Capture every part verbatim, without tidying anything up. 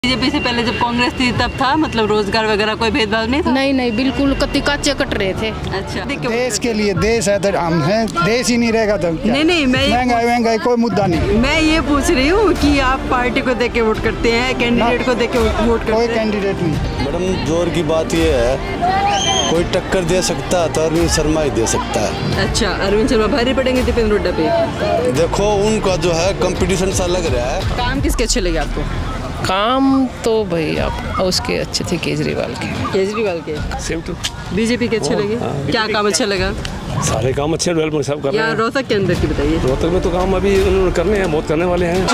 BJP से पहले जब कांग्रेस थी तब था, मतलब रोजगार वगैरह कोई भेदभाव नहीं था? नहीं नहीं, बिल्कुल कत्ती काचे कट रहे थे। अच्छा, देश के लिए, देश है तो हम हैं, देश ही नहीं रहेगा तो नहीं नहीं, मैं महंगाई महंगाई कोई मुद्दा नहीं। मैं ये पूछ रही हूँ कि आप पार्टी को देख के वोट करते हैं, कैंडिडेट को देख के वोट करते हैं? कोई कैंडिडेट नहीं। मैडम जोर की बात ये है, कोई टक्कर दे सकता है तो अरविंद शर्मा ही दे सकता है। अच्छा, अरविंद शर्मा भारी पड़ेंगे दीपेंद्र हुड्डा पे? देखो उनका जो है कंपटीशन सा लग रहा है। काम किसके अच्छे लगे आपको? काम तो भाई आप उसके अच्छे थे, केजरीवाल के। केजरीवाल के सेम टू बीजेपी के अच्छे लगे? क्या काम अच्छा लगा? सारे काम अच्छे डेवलपमेंट सब कर रहे या हैं। रोहतक के अंदर की बताइए। रोहतक में तो काम अभी उन्होंने करने हैं, बहुत करने वाले हैं।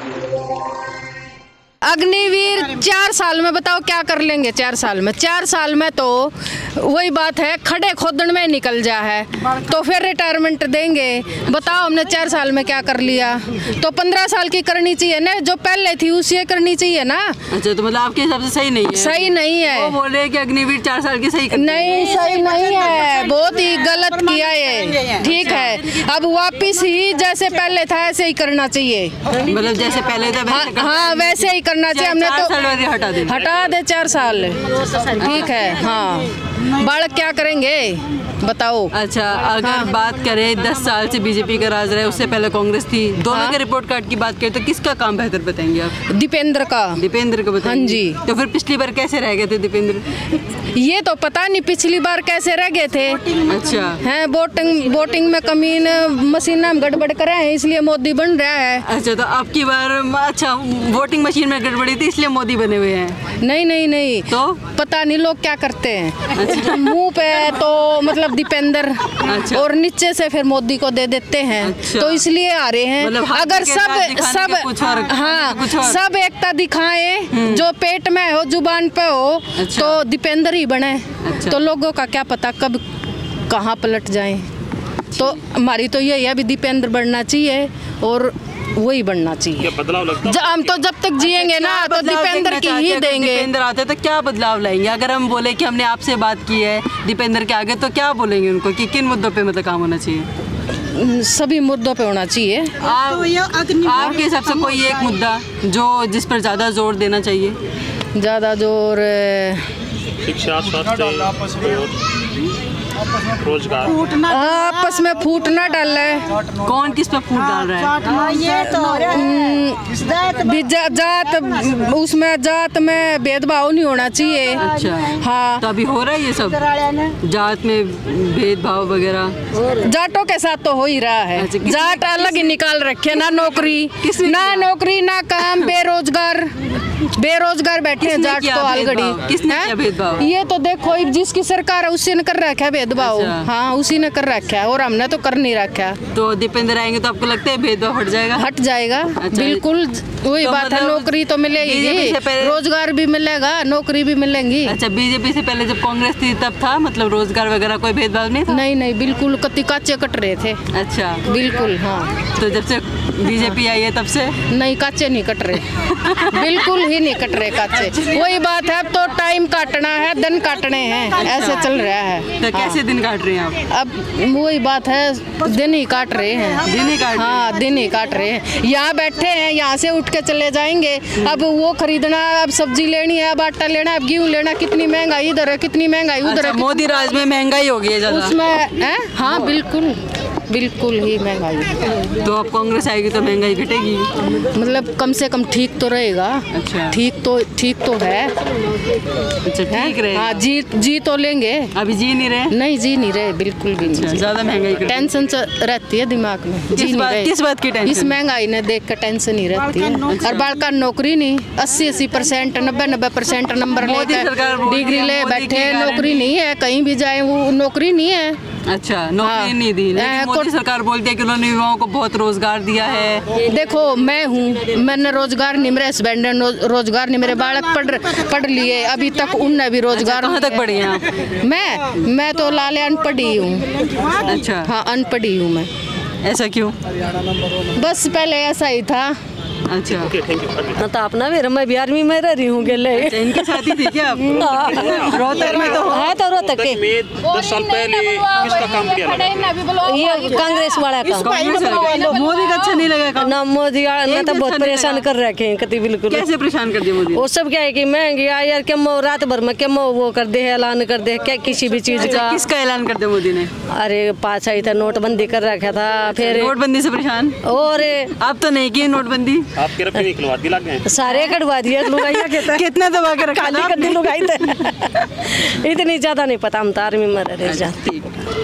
अग्निवीर चार साल में बताओ क्या कर लेंगे? चार साल में चार साल में तो वही बात है, खड़े खोदन में निकल जा है तो फिर रिटायरमेंट देंगे। बताओ हमने चार साल में क्या कर लिया? तो पंद्रह साल की करनी चाहिए ना, जो पहले थी उसी करनी चाहिए ना। अच्छा, तो मतलब आपके हिसाब से सही नहीं है? सही नहीं है। वो बोल रहे हैं कि अग्निवीर चार साल की सही नहीं, सही नहीं है, बहुत ही गलत किया ये। ठीक है, अब वापिस ही जैसे पहले था ऐसे ही करना चाहिए। मतलब जैसे पहले था हाँ, हाँ वैसे ही करना चाहिए। हमने तो हटा दे हटा दे चार साल। ठीक है, हाँ बालक क्या करेंगे बताओ? अच्छा, अगर हाँ। बात करें दस साल से बीजेपी का राज रहा है, उससे पहले कांग्रेस थी, दोनों हाँ। के रिपोर्ट कार्ड की बात करें तो किसका काम बेहतर बताएंगे आप? दीपेंद्र का। दीपेंद्र का बताएंगे? हाँ जी। तो फिर पिछली बार कैसे रह गए थे दीपेंद्र? ये तो पता नहीं पिछली बार कैसे रह गए थे। अच्छा है, वोटिंग वोटिंग में कमीन मशीन में गड़बड़ करे हैं इसलिए मोदी बन रहा है। अच्छा, तो अब की बार अच्छा वोटिंग मशीन में गड़बड़ी थी इसलिए मोदी बने हुए हैं? नहीं नहीं नहीं, तो पता नहीं लोग क्या करते हैं। अच्छा। मुंह पे तो मतलब दीपेंद्र। अच्छा। और नीचे से फिर मोदी को दे देते हैं। अच्छा। तो इसलिए आ रहे हैं। मतलब अगर सब सब हाँ सब एकता दिखाएं, जो पेट में हो जुबान पे हो। अच्छा। तो दीपेंद्र ही बने। अच्छा। तो लोगों का क्या पता कब कहाँ पलट जाएं। तो हमारी तो यही है अभी दीपेंद्र बनना चाहिए और वही बनना चाहिए। बदलाव लगता हम तो जब तक जिएंगे ना तो दीपेंद्र की ही देंगे। दीपेंद्र आते तो क्या बदलाव लाएंगे? अगर हम बोले कि हमने आपसे बात की है दीपेंद्र के आगे तो क्या बोलेंगे उनको कि किन मुद्दों पे मतलब काम होना चाहिए? सभी मुद्दों पे होना चाहिए। आप, तो आपके हिसाब से कोई एक मुद्दा जो जिस पर ज़्यादा जोर देना चाहिए? ज़्यादा जोर शिक्षा, स्वास्थ्य, रोजगार। आपस में फूट ना डाल है। कौन किस पे फूट डाल रहा है? ये तो जात, उसमें जात में भेदभाव नहीं होना चाहिए। अच्छा हाँ, तो अभी हो रहा है ये सब जात में भेदभाव वगैरह? जाटों के साथ तो हो ही रहा है। अच्छा, जाट अलग ही निकाल रखे, ना नौकरी ना नौकरी ना काम, बेरोजगार बेरोजगार बैठे हैं जाट तो अलगड़ी। किसने किया भेदभाव? ये तो देखो जिसकी सरकार है उसी ने कर रखा है भेदभाव। अच्छा। हाँ उसी ने कर रखा है और हमने तो कर नहीं रखा। तो दीपेंद्र आएंगे तो आपको लगता है भेदभाव हट जाएगा? हट जाएगा। अच्छा। बिल्कुल वही तो बात मतलब है, नौकरी तो मिलेगी, रोजगार भी मिलेगा, नौकरी भी मिलेंगी। अच्छा, बीजेपी से पहले जब कांग्रेस थी तब था, मतलब रोजगार वगैरह कोई भेदभाव नहीं था? नहीं नहीं, बिल्कुल कत्ती काचे कट रहे थे। अच्छा, बिल्कुल हाँ। तो जब से बीजेपी आई है तब से नहीं, काचे नहीं कट रहे। बिल्कुल ही नहीं कट रहे काचे। वही बात है, अब तो टाइम काटना है, दिन काटने हैं, ऐसे चल रहा है। तो कैसे दिन काट रहे हैं आप? अब वही बात है, दिन ही काट रहे हैं। दिन ही काट हाँ दिन ही काट रहे हैं। यहाँ बैठे हैं, यहाँ से उठ के चले जाएंगे। अब वो खरीदना, अब सब्जी लेनी है, अब आटा लेना, अब गेहूँ लेना, कितनी महंगाई इधर है, कितनी महंगाई उधर है। मोदी राज में महंगाई हो गई है ज़्यादा उसमें है? हाँ बिल्कुल बिल्कुल ही महंगाई। तो अब कांग्रेस आएगी तो महंगाई घटेगी? मतलब कम से कम ठीक तो रहेगा। अच्छा, ठीक तो ठीक तो है। अच्छा, ठीक रहे। हाँ जी जी तो लेंगे। अभी जी नहीं रहे? नहीं जी नहीं रहे, बिल्कुल भी नहीं। ज़्यादा महंगाई टेंशन रहती है दिमाग में। जी नहीं रहे। किस बात की टेंशन? इस महंगाई ने देख कर टेंशन ही रहती है। और बालका नौकरी नहीं, अस्सी अस्सी परसेंट नब्बे नब्बे परसेंट नंबर लेकर डिग्री ले बैठे, नौकरी नहीं है, कहीं भी जाए वो नौकरी नहीं है। अच्छा, नौकरी हाँ। नहीं दी। मोदी सरकार बोलती है कि उन्होंने युवाओं को बहुत रोजगार दिया है। देखो मैं हूँ, मैंने रोजगार नहीं, मेरे हस्बैंड ने रोजगार नहीं, मेरे बालक पढ़ पढ़ लिए, अभी तक उनने भी रोजगार। कहाँ तक पढ़ी हैं आप? मैं मैं तो लाले अनपढ़ी हूँ। अच्छा, हाँ अनपढ़ी हूँ मैं। ऐसा क्यों? बस पहले ऐसा ही था, अच्छा ओके थैंक यू। ना तो अपना भी मैं भी आर्मी में रह रही हूँ गेले। अच्छा, इनके साथी थी क्या आप? रोहतक में तो है तो रोहतक के में दस साल पहले किसका काम किया लगा? ये कांग्रेस वाला का मोदी का अच्छा नहीं लगा काम? ना मोदी आ- ना तो बहुत परेशान कर रखे हैं कति बिल्कुल। कैसे परेशान कर दिया मोदी? वो सब क्या है कि महंगी आ यार क्या मो रात भर में क्या मो वो कर दे है ऐलान कर दे क्या किसी भी चीज अच्छा, का। किसका ऐलान कर दिया मोदी ने? अरे पास आई था नोटबंदी कर रखा था फिर नोटबंदी से परेशान? और आप तो नहीं की नोटबंदी? आपके रफी निकलवा दी लग गए। सारे कटवा दिए लुगाइया के थे। कितना दबा के रखा खाली था कद्दी लुगाई थे। इतनी ज्यादा नहीं पता हम तो आर्मी में रह जा। ठीक।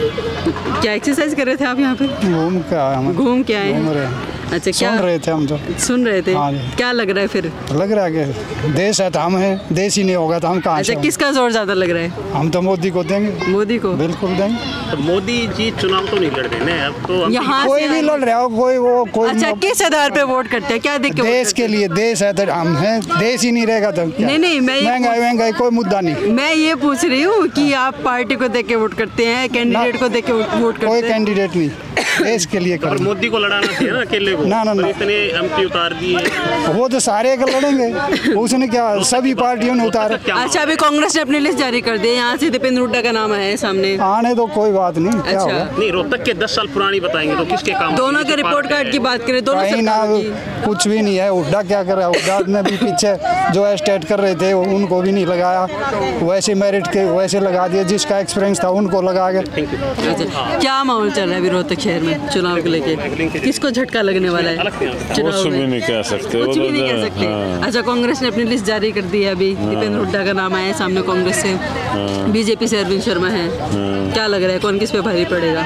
क्या एक्सरसाइज कर रहे थे आप यहाँ पे? घूम के आए हम, घूम के आए? घूम रहे हैं। अच्छा, क्या सुन रहे थे हम तो। सुन रहे थे? हाँ जी। क्या लग रहा है फिर? लग रहा है कि देश है तो हम हैं, देश ही नहीं होगा तो हम कहाँ से अच्छा, किसका जोर ज्यादा लग रहा है? होंगे? हम तो मोदी को देंगे, मोदी को? बिल्कुल देंगे। तो मोदी जी चुनाव तो नहीं लड़ रहे ना अब तो हम- यहाँ कोई से भी लड़ रहा हो, कोई वो कोई अच्छा, किस आधार पे वोट करते हैं? क्या देख के वोट देश करते के लिए, देश है तो हम हैं, देश ही नहीं रहेगा तो क्या? नहीं, नहीं, मैं ये महंगाई महंगाई कोई मुद्दा नहीं, हैं? मैं ये पूछ रही हूँ कि आप पार्टी को देख के वोट करते हैं, कैंडिडेट को देख के वोट कोई करते हैं? कैंडिडेट नहीं, देश के लिए पर कर। मोदी को लड़ाना चाहिए ना अकेले को। ना, ना, पर ना। इतने एमपी उतार दिए। वो तो सारे का लड़ेंगे, उसने क्या सभी पार्टियों ने उतारा। अच्छा, अभी कांग्रेस ने अपनी लिस्ट जारी कर दी है, यहाँ से दीपेंद्र हुड्डा का नाम है सामने। आने तो कोई बात नहीं, क्या अच्छा। होगा? नहीं रोहतक के दस साल पुरानी बताएंगे तो किसके काम? दोनों के रिपोर्ट कार्ड की बात करें, दोनों कहीं ना सरकारों की। कुछ भी नहीं है। हुड्डा क्या कर रहा है? हुड्डा ने भी पीछे जो स्टेट कर रहे थे उनको भी नहीं लगाया, वैसे मेरिट के वैसे लगा दिए, जिसका एक्सपीरियंस था उनको लगा के। अच्छा, क्या माहौल चल रहा है अभी रोहतक शहर में चुनाव को लेके? किसको झटका लगने वाला है चुनाव कुछ भी में? नहीं कह सकते, कुछ वो भी तो नहीं कह जो- सकते। हाँ। अच्छा, कांग्रेस ने अपनी लिस्ट जारी कर दी है अभी, दीपेंद्र हुड्डा का नाम आया है सामने कांग्रेस से, बीजेपी से अरविंद शर्मा है। क्या लग रहा है कौन किस पे भारी पड़ेगा?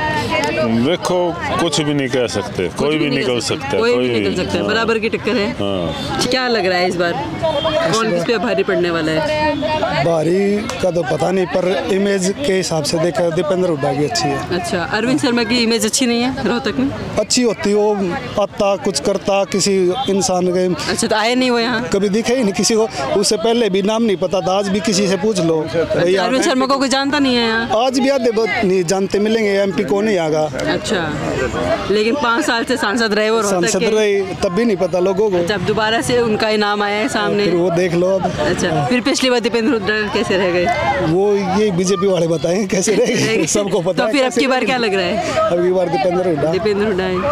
देखो कुछ भी नहीं कह सकते, कुछ कोई भी नहीं निकल कह सकता है, कोई भी निकल सकता है, हाँ। बराबर की टक्कर है। हाँ। क्या लग रहा है इस बार कौन किस पे भारी पड़ने वाला है? बारी का तो पता नहीं, पर इमेज के हिसाब से देखा दीपेंद्र हुड्डा की अच्छी है। अच्छा, अरविंद शर्मा की इमेज अच्छी नहीं है रोहतक में? अच्छी होती, वो आता कुछ करता किसी इंसान के, अच्छा, तो आए नहीं वो यहाँ? कभी दिखे ही नहीं किसी को। उससे पहले भी नाम नहीं पता था, आज भी किसी से पूछ लो भैया। अरविंद शर्मा को कोई जानता नहीं है यहाँ? आज भी आधे बहुत नहीं जानते, मिलेंगे एमपी को नहीं आगा। अच्छा, लेकिन पाँच साल से सांसद रहे वो रोहतक सांसद के। रहे तब भी नहीं पता लोगों को। जब दोबारा से उनका ही नाम आया है सामने, फिर वो देख लो अब। अच्छा, फिर पिछली बार दीपेंद्र हुड्डा कैसे रह गए? वो ये बीजेपी वाले बताएं कैसे रहेंगे, सबको पता तो है फिर अब कैसे की बार क्या रहेंगे। लग रहा है? अब की बार दीपेंद्र हुड्डा। दीपेंद्र हुड्डा है।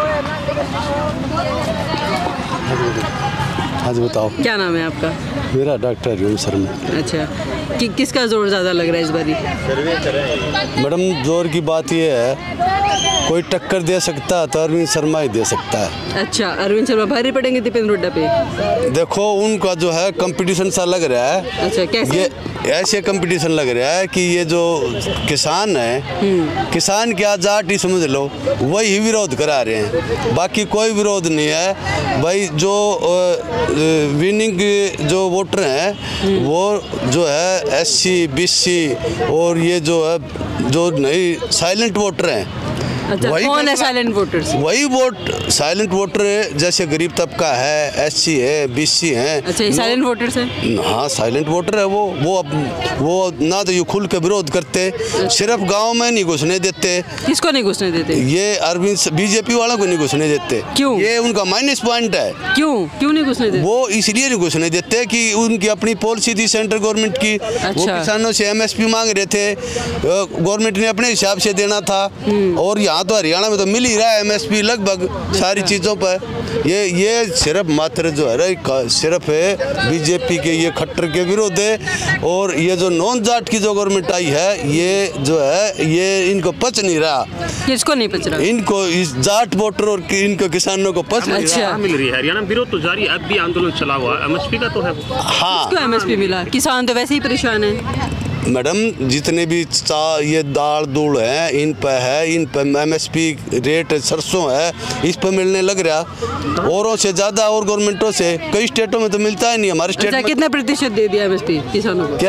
हाँ जी बताओ। क्या नाम है आपका? मेरा डॉक्टर हरिओम शर्मा। अच्छा, कि किसका जोर ज़्यादा लग रहा है इस बारी? मैडम जोर की बात यह है, कोई टक्कर दे सकता है तो अरविंद शर्मा ही दे सकता है। अच्छा, अरविंद शर्मा भारी पड़ेंगे दीपेंद्र हुड्डा पे? देखो उनका जो है कंपटीशन सा लग रहा है। अच्छा, कैसे? ये ऐसे कंपटीशन लग रहा है कि ये जो किसान है, किसान क्या जाट ही समझ लो, वही विरोध करा रहे हैं, बाकी कोई विरोध नहीं है भाई। जो विनिंग जो वोटर हैं वो जो है एस सी बी सी और ये जो है जो नई साइलेंट वोटर हैं। अच्छा, वही कौन है फैसला- साइलेंट वोटर्स? वही वोट साइलेंट वोटर जैसे गरीब तबका है, एस सी है, बी सी है। अच्छा, ये साइलेंट वोटर्स हैं? हाँ साइलेंट वोटर है वो वो अब वो ना तो ये खुल के विरोध करते, सिर्फ गांव में नहीं घुसने देते। किसको नहीं घुसने देते? ये अरविंद बीजेपी वालों को नहीं घुसने देते। क्यों? ये उनका माइनस पॉइंट है। क्यों क्यों नहीं घुसने देते? वो इसलिए नहीं घुसने देते कि उनकी अपनी पॉलिसी थी सेंट्रल गवर्नमेंट की। वो अच्छा। किसानों से एमएसपी मांग रहे थे, गवर्नमेंट ने अपने हिसाब से देना था। और यहाँ तो हरियाणा में तो मिल ही रहा है एमएसपी लगभग सारी चीज़ों पर। ये ये सिर्फ मात्र जो है ना सिर्फ है बीजेपी के ये खट्टर के विरोध है। और ये जो नॉन जाट की जो गवर्नमेंट आई है ये जो है ये इनको पच नहीं रहा। किसको नहीं पच रहा? इनको इस जाट वोटर और कि इनको किसानों को पच नहीं अच्छा। रहा। मिल रही है हरियाणा में विरोध तो जारी, अब भी आंदोलन चला हुआ है, एमएसपी का तो है। हाँ किसको एमएसपी मिला? किसान तो वैसे ही परेशान है। मैडम, जितने भी चा ये दाल दूल हैं इन पे है, इन पे एमएसपी रेट सरसों है इस पे मिलने लग रहा औरों से ज़्यादा और गवर्नमेंटों से। कई स्टेटों में तो मिलता ही नहीं, हमारे स्टेट अच्छा, में कितना प्रतिशत दे दिया एमएसपी किसानों को? क्या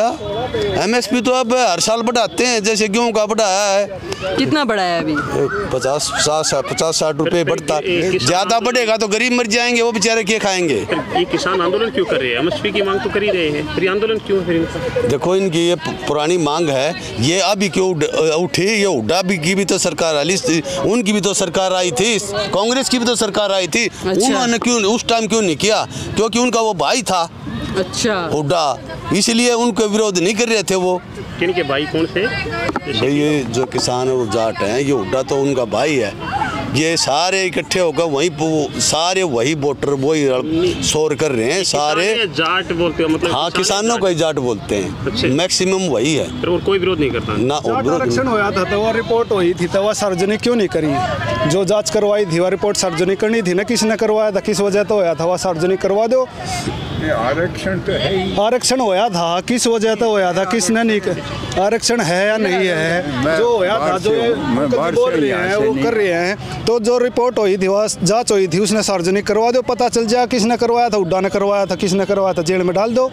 एमएसपी तो अब हर साल बढ़ाते हैं, जैसे गेहूं का बढ़ाया है। कितना बढ़ाया अभी? पचास साठ पचास साठ रुपए बढ़ता, ज्यादा बढ़ेगा तो गरीब मर जाएंगे, वो बेचारे क्या खाएंगे। ये किसान आंदोलन क्यों कर रहे हैं? एमएसपी की मांग तो कर ही रहे हैं, फिर आंदोलन क्यों है फिर इनका? देखो इनकी ये पुरानी मांग है, ये अभी क्यों उठी? ये हुड्डा भी की भी तो सरकार आई, उनकी भी तो सरकार आई थी, कांग्रेस की भी तो सरकार आई थी। अच्छा। उन्होंने क्यों उस टाइम क्यों नहीं किया? क्योंकि उनका वो भाई था। अच्छा, हुड्डा, इसलिए उनका विरोध नहीं कर रहे थे वो। किनके भाई कौन से? भाई ये जो किसान है वो जाट हैं, ये हुड्डा तो उनका भाई है। ये सारे इकट्ठे होकर वही सारे वही वोटर वही शोर कर रहे हैं सारे। जाट बोलते हो मतलब? हाँ, किसानों को ही जाट बोलते हैं, मैक्सिमम वही है। फिर और कोई विरोध नहीं करता ना? आरक्षण होया था तो वो रिपोर्ट हुई थी, तो वह सार्वजनिक क्यों नहीं करी? जो जांच करवाई थी वह रिपोर्ट सार्वजनिक करनी थी ना, किसने करवाया था, किस वजह तो होया था, वह सार्वजनिक करवा दो। आरक्षण तो है ही। आरक्षण होया था, किस वजह तो होया था, किसने नहीं कर... आरक्षण है या नहीं है? जो होया था, जो बोल रहे हैं वो कर रहे हैं, तो जो रिपोर्ट हुई थी वह जांच हुई थी, उसने सार्वजनिक करवा दो, पता चल जाए किसने करवाया था। हुड्डा ने करवाया था, किसने करवाया था, जेल में डाल दो।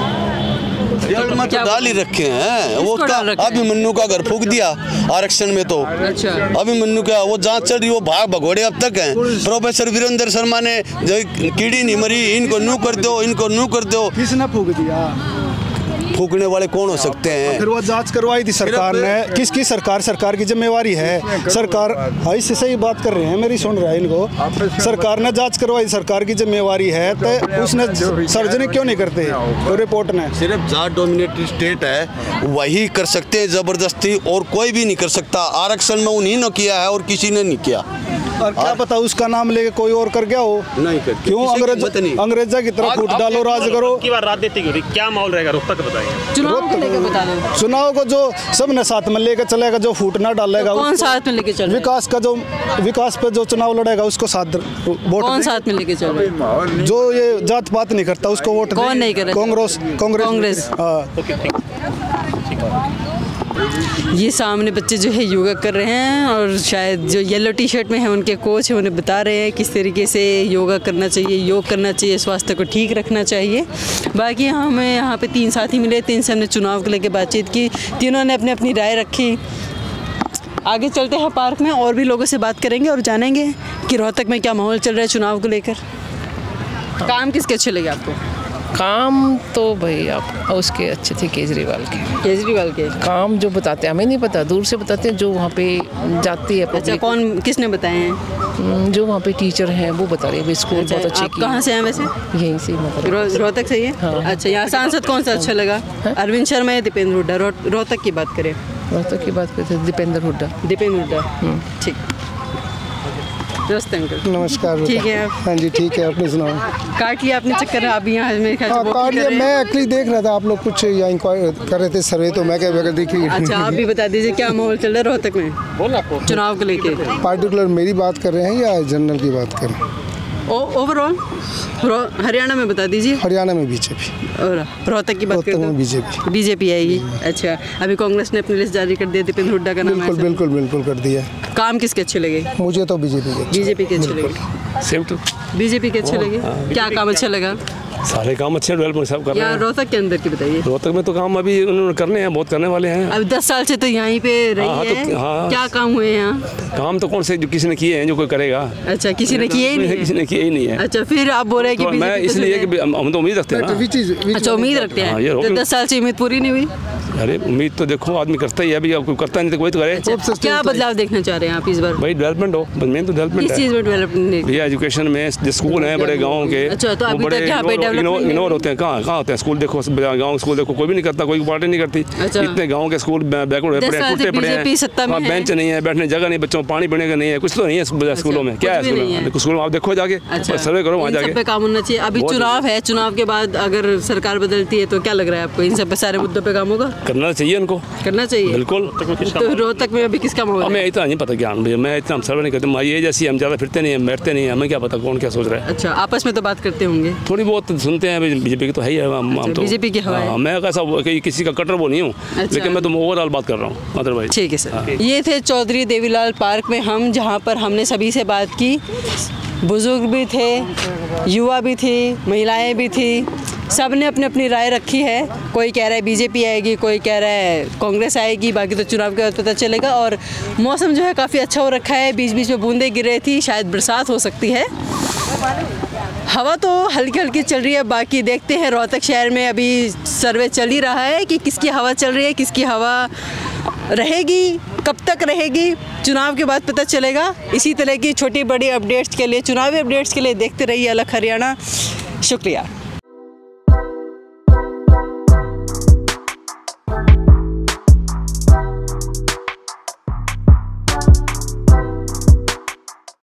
जेल में तो डाल ही रखे हैं वो। अभिमन्यु का घर फूक दिया आरक्षण में तो। अच्छा, अभिमन्यु का वो जांच चल रही, वो भाग भगोड़े अब तक हैं। प्रोफेसर वीरेंद्र शर्मा ने कीड़ी नहीं मरी, इनको नू कर दो, इनको नू कर दो। किसने फूक दिया? फूकने वाले कौन हो सकते हैं? फिर वो जांच करवाई थी सरकार ने, किसकी सरकार? सरकार की जिम्मेवारी है। सरकार ऐसे सही बात कर रहे हैं, मेरी सुन रहा है इनको। सरकार ने जांच करवाई, सरकार की जिम्मेवारी है, तो उसने सार्वजनिक क्यों नहीं करते? तो रिपोर्ट ने सिर्फ जाट डोमिनेटेड स्टेट है, वही कर सकते हैं जबरदस्ती, और कोई भी नहीं कर सकता। आरक्षण में उन्हीं ने किया है और किसी ने नहीं किया। और क्या पता उसका नाम लेके कोई और कर गया हो? नहीं कर, क्यों अंग्रेज अंग्रेजा की तरफ फूट डालो, राज करो। की बार राजनीति हो रही, क्या माहौल रहेगा रोहतक बताइए? चुनाव को लेकर बता दो। चुनाव को जो सबने साथ में लेकर चलेगा, जो फूट ना डालेगा, कौन साथ में लेके चल? विकास का जो विकास पे जो चुनाव लड़ेगा उसको साथ वोट। कौन साथ में लेके चल रहा है? जो ये जात पात नहीं करता उसको वोट। कौन नहीं करे? कांग्रेस। कांग्रेस। ये सामने बच्चे जो है योगा कर रहे हैं, और शायद जो येलो टी शर्ट में है उनके कोच है, उन्हें बता रहे हैं किस तरीके से योगा करना चाहिए, योग करना चाहिए, स्वास्थ्य को ठीक रखना चाहिए। बाकी हमें यहाँ पे तीन साथी मिले, तीन से हमने चुनाव को लेकर बातचीत की, तीनों ने अपनी अपनी राय रखी। आगे चलते हैं पार्क में, और भी लोगों से बात करेंगे और जानेंगे कि रोहतक में क्या माहौल चल रहा है चुनाव को लेकर। काम किसके अच्छे लगे आपको? काम तो भाई आप उसके अच्छे थे, केजरीवाल के। केजरीवाल के काम जो बताते हैं हमें नहीं पता, दूर से बताते हैं, जो वहाँ पे जाती है। अच्छा, कौन किसने बताए हैं? जो वहाँ पे टीचर हैं वो बता रहे हैं। स्कूल अच्छा, बहुत अच्छे। आप कहाँ से हैं वैसे? यहीं से मतलब रो, रोहतक से ही है? हाँ। अच्छा, यहाँ सांसद कौन सा अच्छा लगा? अरविंद शर्मा या दीपेंद्र हुड्डा? रो, रोहतक की बात करें। रोहतक की बात करते हैं, दीपेंद्र हुड्डा। दीपेंद्र हुड्डा, ठीक। अंकल नमस्कार। ठीक है आप? हाँ जी ठीक है, अपने सुनाओ। काट लिया आपने चक्कर? अभी यहाँ मेरे ख्याल से काट लिया। मैं एक्चुअली देख रहा था आप लोग कुछ यहाँ इंक्वायरी कर रहे थे, सर्वे, तो मैं क्या बगैर देखी। अच्छा, आप भी बता दीजिए क्या माहौल चल रहा है रोहतक में चुनाव को लेके? पार्टिकुलर मेरी बात कर रहे हैं या जनरल की बात कर रहे हैं? ओवरऑल हरियाणा में बता दीजिए। हरियाणा में बीजेपी और रोहतक की बात करें तो बीजेपी बीजेपी आएगी। अच्छा, अभी कांग्रेस ने अपनी लिस्ट जारी कर दिया, दीपेंद्र हुड्डा का नाम। बिल्कुल बिल्कुल बिल्कुल कर दिया। काम किसके अच्छे लगे? मुझे तो बीजेपी के बीजेपी के अच्छे लगे। सेम टू बीजेपी के अच्छे लगे। क्या काम अच्छा लगा? सारे काम अच्छे डेवलपमेंट सब कर रहे हैं। रोहतक के अंदर की बताइए। रोहतक में तो काम अभी उन्होंने करने हैं, बहुत करने वाले हैं। अब दस साल से तो यहीं पे रही हाँ, है। तो, हाँ, क्या काम हुए यहाँ? काम तो कौन से जो किसी ने किए हैं, जो कोई करेगा। अच्छा, किसी ने किए ही नहीं? किसी ने किए ही नहीं है। अच्छा, फिर आप बोल रहे हैं कि मैं इसलिए कि हम तो उम्मीद रखते हैं ना। अच्छा, उम्मीद रखते हैं। तो दस साल से उम्मीद पूरी नहीं हुई? अरे उम्मीद तो देखो आदमी करता ही है, अभी कोई करता नहीं तो कोई तो करे। अच्छा, क्या बदलाव देखना चाह रहे हैं आप इस बार? भाई डेवलपमेंट हो, मेन तो डेवलपमेंट है। किस चीज़ में डेवलपमेंट? भैया एजुकेशन में, जो स्कूल हैं बड़े गाँव के, अच्छा, तो अभी तक यहाँ पे डेवलपमेंट इग्नोर होते हैं। कहाँ कहाँ होते हैं स्कूल? देखो गाँव स्कूल देखो, कोई भी नहीं करता, कोई पार्टी नहीं करती। इतने गाँव के स्कूल बैकवर्ड पड़े हैं, टूटे पड़े हैं, बेंच नहीं है, बैठने जगह नहीं, बच्चों पानी पीने का नहीं है, कुछ तो नहीं है स्कूलों में। क्या है स्कूल में? आप देखो जाके, सर्वे करो वहाँ जाके। काम होना चाहिए। अभी चुनाव है, चुनाव के बाद अगर सरकार बदलती है तो क्या लग रहा है आपको? इन सब पे सारे मुद्दों पे काम होगा? करना चाहिए इनको, करना चाहिए बिल्कुल। तो रोहतक में अभी किसका माहौल? हमें इतना नहीं पता ज्ञान, मैं इतना सर्वे नहीं करते। ये जैसी हम ज़्यादा फिरते नहीं, बैठते नहीं, हमें क्या पता कौन क्या सोच रहा है। अच्छा, आपस में तो बात करते होंगे? थोड़ी बहुत सुनते हैं। बीजेपी की तो है ही, हम तो बीजेपी की हवा है। मैं कैसा किसी का कटर वो नहीं हूँ, लेकिन मैं तो ओवरऑल बात कर रहा हूँ अदरवाइज। ठीक है सर। ये थे चौधरी देवीलाल पार्क में हम, जहाँ पर हमने सभी से बात की। बुजुर्ग भी थे, युवा भी थी, महिलाएं भी थी, सब ने अपनी अपनी राय रखी है। कोई कह रहा है बीजेपी आएगी, कोई कह रहा है कांग्रेस आएगी, बाकी तो चुनाव के बाद पता चलेगा। और मौसम जो है काफ़ी अच्छा हो रखा है, बीच बीच में बूंदें गिर रही थी, शायद बरसात हो सकती है। हवा तो हल्की हल्की चल रही है। बाकी देखते हैं, रोहतक शहर में अभी सर्वे चल ही रहा है कि किसकी हवा चल रही है, किसकी हवा रहेगी, कब तक रहेगी, चुनाव के बाद पता चलेगा। इसी तरह की छोटी बड़ी अपडेट्स के लिए, चुनावी अपडेट्स के लिए देखते रहिए अलग हरियाणा। शुक्रिया।